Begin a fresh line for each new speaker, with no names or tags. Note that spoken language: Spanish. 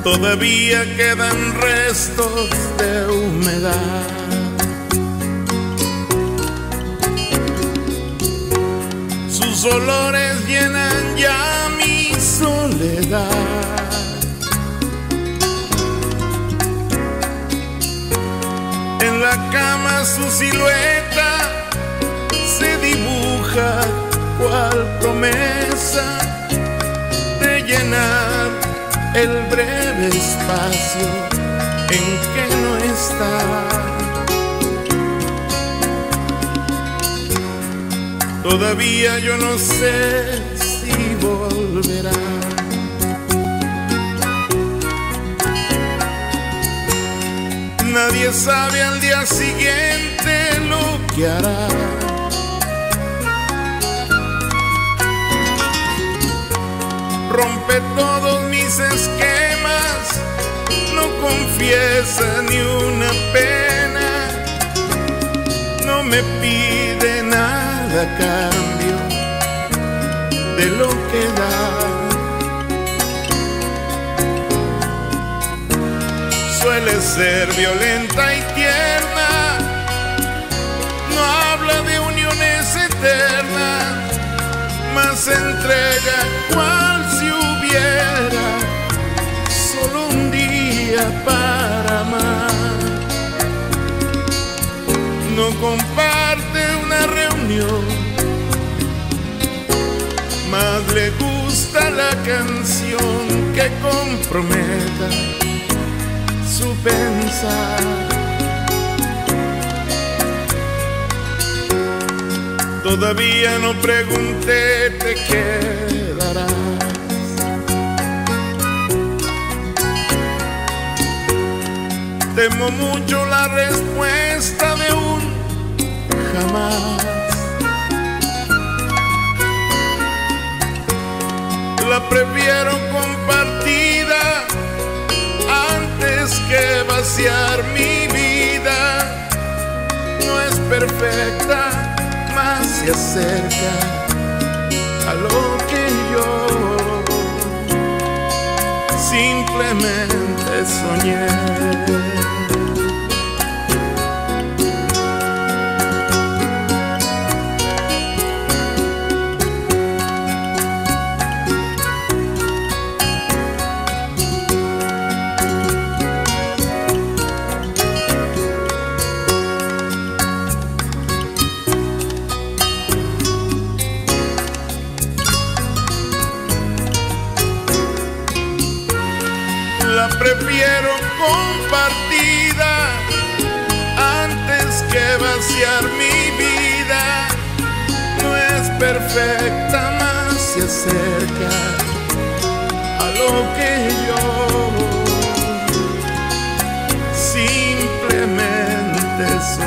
todavía quedan restos de humedad. Sus olores llenan ya mi soledad. En la cama su silueta se dibuja cual promesa de llenar el breve espacio en que no está. Todavía yo no sé si volverá. Nadie sabe al día siguiente lo que hará. Rompe todos mis esquemas, no confiesa ni una pena, no me pide nada a cambio de lo que da. Suele ser violenta y tierna, no habla de uniones eternas, mas se entrega cual si hubiera solo un día para amar. No comparte una reunión, más le gusta la canción que comprometa su pensar. Todavía no pregunté, te quedarás. Temo mucho la respuesta de un jamás. La prefiero compartida antes que vaciar mi vida. No es perfecta, más se acerca a lo que yo simplemente soñé. La prefiero compartida antes que vaciar mi vida. No es perfecta, más se acerca a lo que yo simplemente soy.